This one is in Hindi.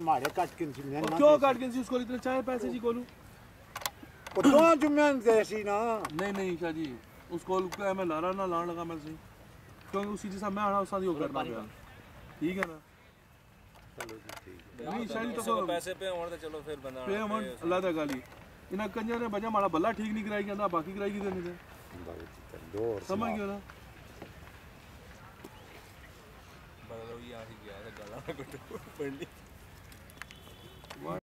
मारे काट के क्यों काट के उसको इतने चाहे पैसे जी कोलू दो जुम्मन जैसी ना नहीं शाह जी उसको मैं लारा ना लाने लगा मैं सही क्योंकि उसी जैसा मैं आना उसा दियो करना पड़ा ठीक है ना चलो जी ठीक नहीं शाह जी तो पैसे पे होने चलो फिर बंदा पे हम अल्लाह दा गाली इना कंजर ने बजा माड़ा बल्ला ठीक नहीं कराई कहंदा बाकी कराई की देने दे दो और समझ गयो ना बदलो ये आ ही गया गला पड़नी